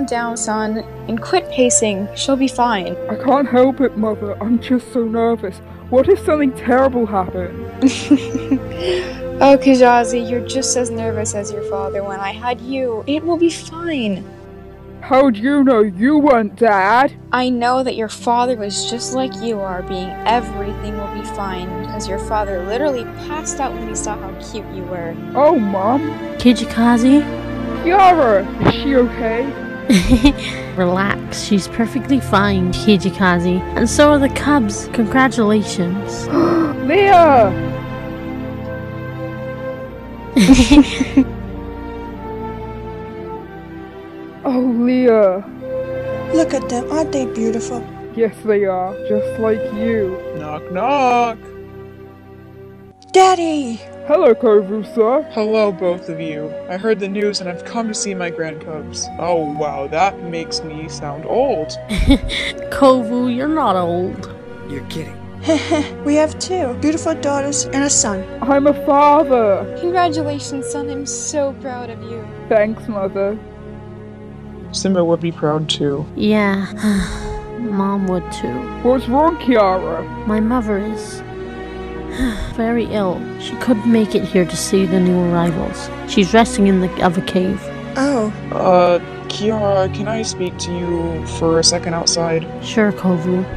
calm down, son, and quit pacing. She'll be fine. I can't help it, Mother. I'm just so nervous. What if something terrible happened? Oh, Kajazi, you're just as nervous as your father when I had you. It will be fine. How'd you know you weren't Dad? I know that your father was just like you are, being everything will be fine, because your father literally passed out when he saw how cute you were. Oh, Mom. Kijikazi? Kiara, is she okay? Relax, she's perfectly fine, Kijikazi. And so are the cubs. Congratulations. Leah! Oh, Leah. Look at them, aren't they beautiful? Yes, they are. Just like you. Knock, knock. Daddy! Hello, Kovu, sir. Hello, both of you. I heard the news and I've come to see my grandcubs. Oh, wow, that makes me sound old. Kovu, you're not old. You're kidding. We have 2 beautiful daughters and a son. I'm a father. Congratulations, son. I'm so proud of you. Thanks, Mother. Simba would be proud too. Yeah, Mom would too. What's wrong, Kiara? My mother is very ill. She couldn't make it here to see the new arrivals. She's resting in the other cave. Oh. Kiara, can I speak to you for a second outside? Sure, Kovu.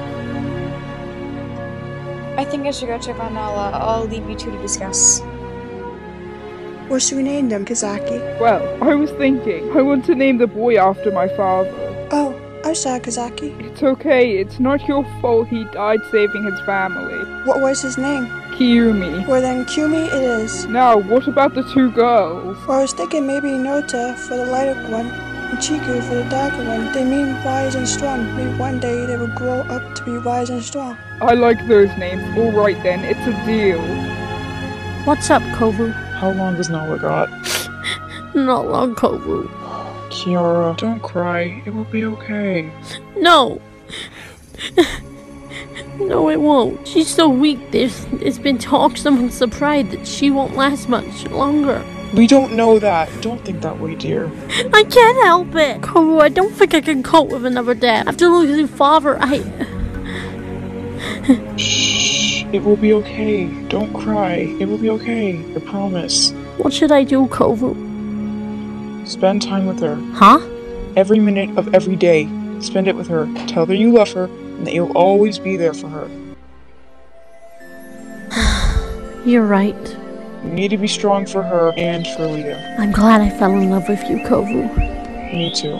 I think I should go check on Nala. I'll leave you two to discuss. What should we name them, Kazaki? Well, I was thinking, I want to name the boy after my father. Oh, I'm sorry, Kazaki. It's okay, it's not your fault he died saving his family. What was his name? Kiyumi. Well then, Kumi it is. Now, what about the 2 girls? Well, I was thinking maybe Nota for the lighter one, and Chiku for the darker one. They mean wise and strong. Maybe one day they will grow up to be wise and strong. I like those names. Alright then, it's a deal. What's up, Kovu? How long has Nala got? Not long, Kovu. Kiara, don't cry. It will be okay. No! No, it won't. She's so weak. There's been talks amongst the pride that she won't last much longer. We don't know that. Don't think that way, dear. I can't help it! Kovu, I don't think I can cope with another dad. After losing father, Shh. It will be okay. Don't cry. It will be okay. I promise. What should I do, Kovu? Spend time with her. Huh? Every minute of every day. Spend it with her. Tell her you love her and that you'll always be there for her. You're right. You need to be strong for her and for Leah. I'm glad I fell in love with you, Kovu. Me too.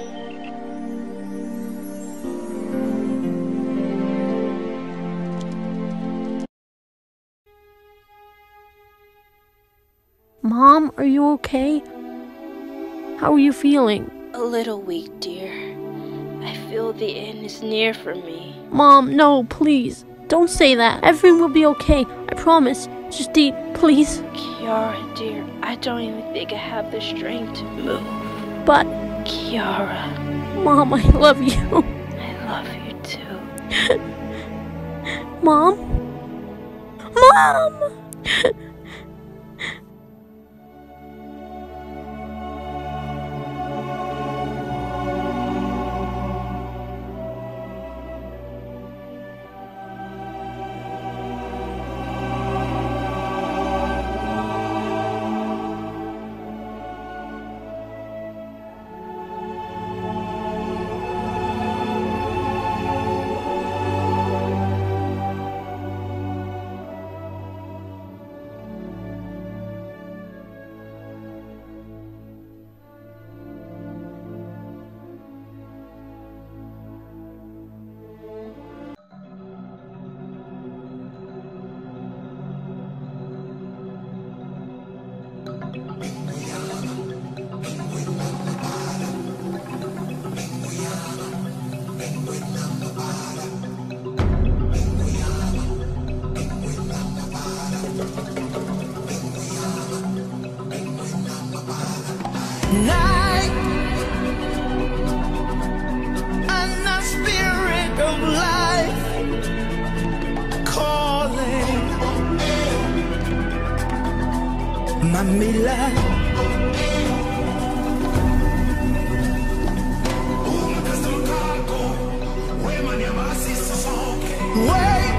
Mom, are you okay? How are you feeling? A little weak, dear. I feel the end is near for me. Mom, no, please. Don't say that. Everything will be okay. I promise. Just eat, please. Kiara, dear, I don't even think I have the strength to move. But... Kiara. Mom, I love you. I love you too. Mom? Mom! Night and the spirit of life calling Mamila Wait,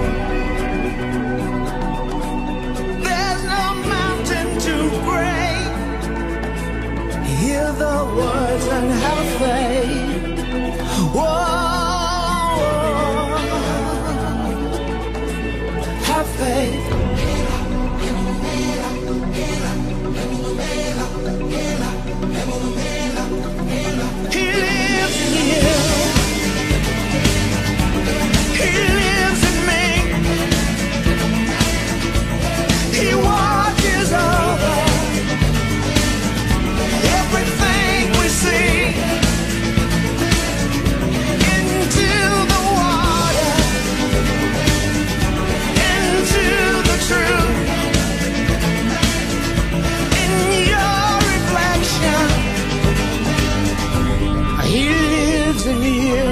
there's no mountain too great. Hear the words and have faith. Whoa, have faith. He lives in you. He lives in me. He watches over everything we see. Into the water, into the truth. In your reflection, He lives in you.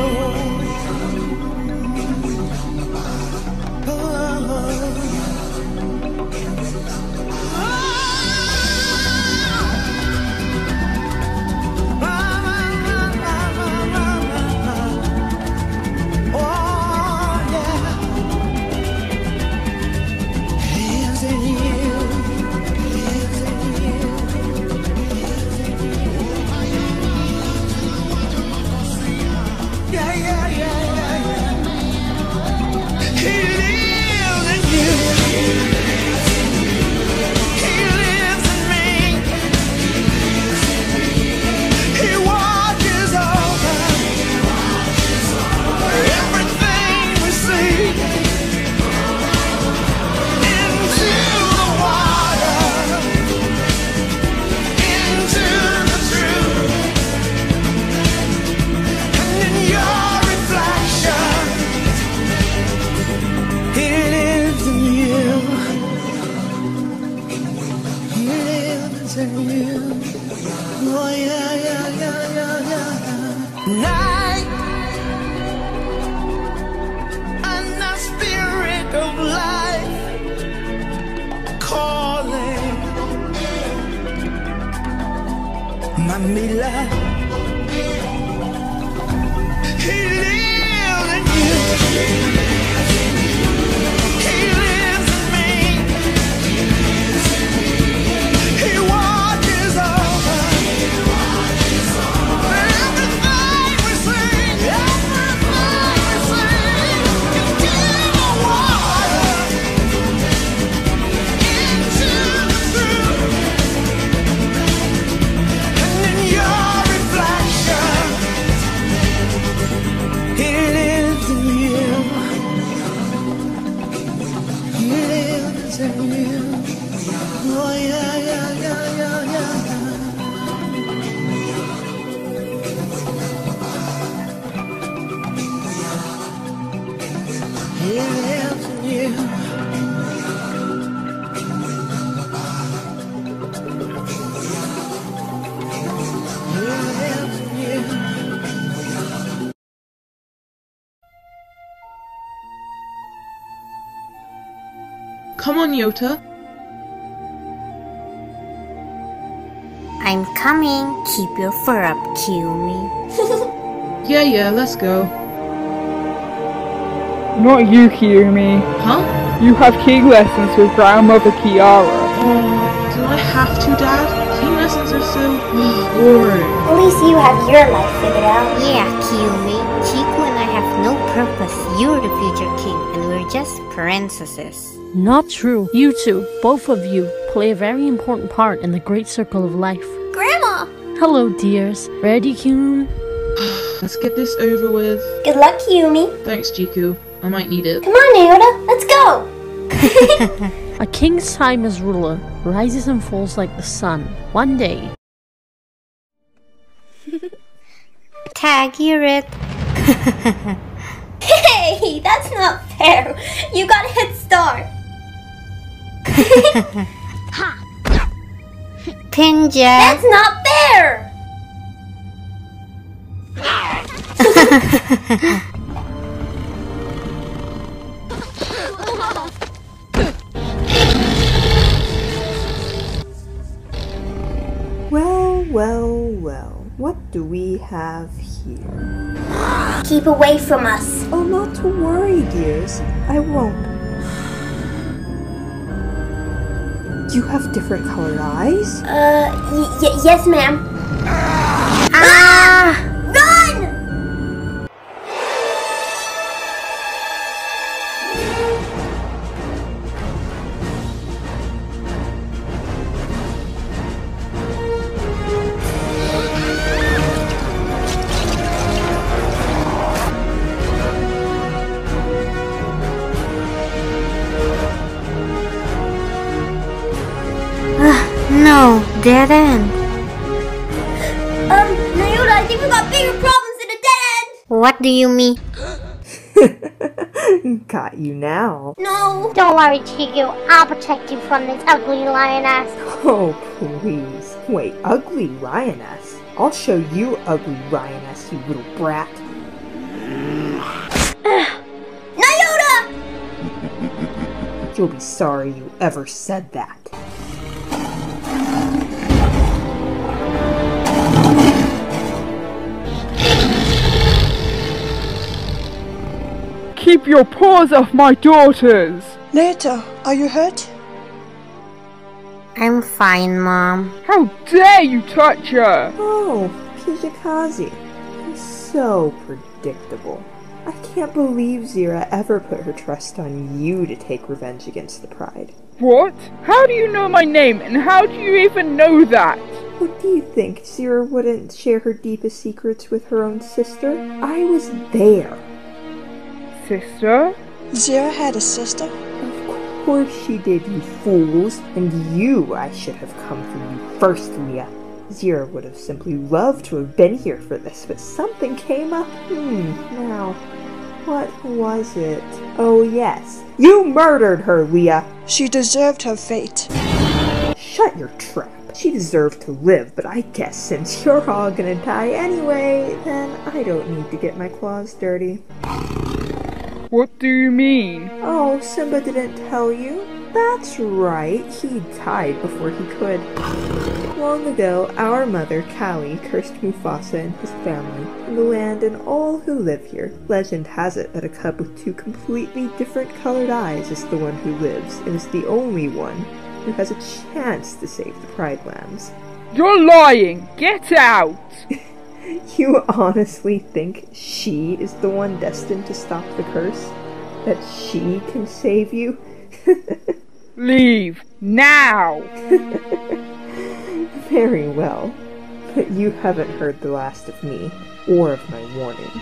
Night and the spirit of life calling Mamila. He lives in you. He lives in me. He watches over everything we sing. Everything we sing. Into the water, into the truth, and in your reflection, He lives in you. He lives in you. Oh yeah, yeah, yeah, yeah, yeah. He lives in you. He lives in you. Come on, Yota. I'm coming. Keep your fur up, Kiyomi. Yeah, let's go. Not you, Kiyomi. Huh? You have king lessons with grandmother Kiara. Oh, do I have to, Dad? King lessons are so boring. At least you have your life figured out. Yeah, Kiyomi. Chiku and I have no purpose. You're the future king, and we're just princesses. Not true. You two, both of you, play a very important part in the great circle of life. Grandma! Hello, dears. Ready, Kyum? Let's get this over with. Good luck, Kiyomi. Thanks, Jiku. I might need it. Come on, Naota. Let's go! A king's time as ruler rises and falls like the sun. One day. Tag, hear it. Hey, that's not fair. You got a head start. Pinja. That's not fair. Well, what do we have here? Keep away from us. Oh, not to worry, dears. I won't. You have different colored eyes? Yes, ma'am. Run! No, dead end. Nayoda, I think we got bigger problems than a dead end! What do you mean? Got you now. No! Don't worry, Chiku. I'll protect you from this ugly lioness. Oh, please. Wait, ugly lioness? I'll show you ugly lioness, you little brat. Nayoda! You'll be sorry you ever said that. Keep your paws off my daughters! Leah, are you hurt? I'm fine, Mom. How dare you touch her! Oh, Kijikazi. You're so predictable. I can't believe Zira ever put her trust on you to take revenge against the Pride. What? How do you know my name, and how do you even know that? What do you think? Zira wouldn't share her deepest secrets with her own sister? I was there. Sister? Zira had a sister? Of course she did, you fools. And you, I should have come for you first, Leah. Zira would have simply loved to have been here for this, but something came up. Now, what was it? Oh yes, you murdered her, Leah! She deserved her fate. Shut your trap. She deserved to live, but I guess since you're all gonna die anyway, then I don't need to get my claws dirty. What do you mean? Oh, Simba didn't tell you? That's right, he died before he could. Long ago, our mother, Kali, cursed Mufasa and his family, and the land and all who live here. Legend has it that a cub with two completely different colored eyes is the one who lives, and is the only one who has a chance to save the Pride Lambs. You're lying! Get out! You honestly think she is the one destined to stop the curse? That she can save you? Leave! Now! Very well. But you haven't heard the last of me, or of my warning.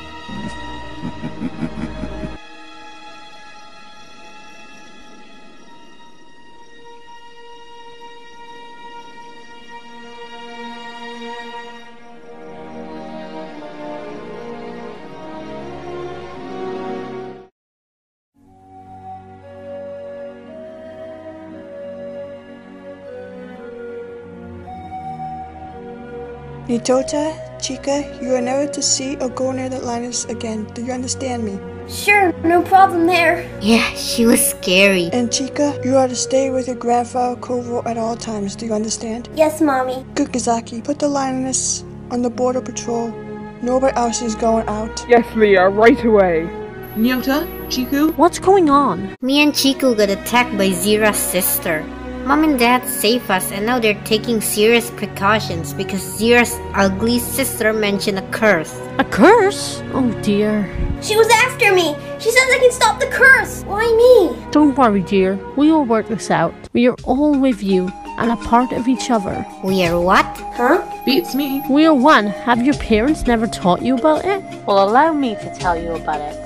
Nitota, Chica, you are never to see or go near the lioness again. Do you understand me? Sure, no problem there. Yeah, she was scary. And Chica, you are to stay with your grandfather Kovo at all times. Do you understand? Yes, Mommy. Good, Kazaki. Put the lioness on the border patrol. Nobody else is going out. Yes, Leah, right away. Nyota, Chiku? What's going on? Me and Chiku got attacked by Zira's sister. Mom and Dad saved us, and now they're taking serious precautions because Zira's ugly sister mentioned a curse. A curse? Oh dear. She was after me! She says I can stop the curse! Why me? Don't worry, dear. We will work this out. We are all with you and a part of each other. We are what? Huh? Beats me. We are one. Have your parents never taught you about it? Well, allow me to tell you about it.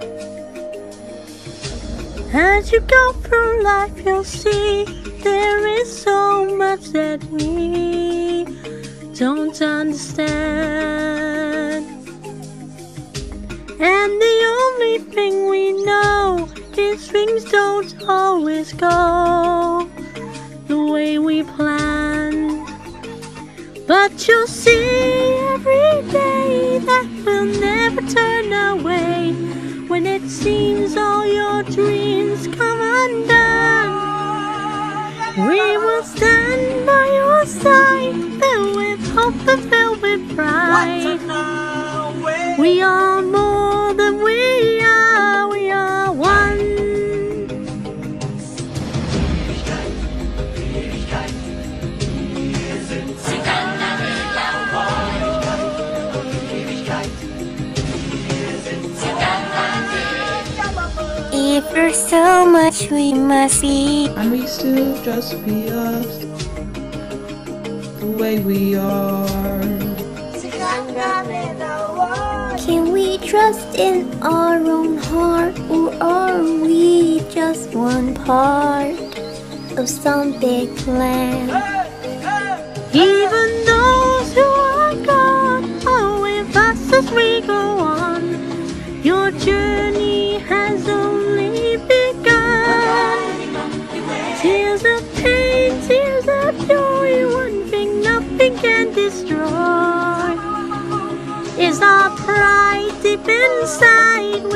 As you go through life, you'll see there is so much that we don't understand. And the only thing we know is things don't always go the way we planned. But you'll see every day that we'll never turn away when it seems all your dreams come undone. We will stand by your side, filled with hope and filled with pride. We are more than we are. differ so much, we must be. And we still just be us, the way we are. Can we trust in our own heart, or are we just one part of some big plan? Even those who are gone are with us as we go on. Your journey has only begun. Tears of pain, tears of joy, one thing nothing can destroy is our pride deep inside.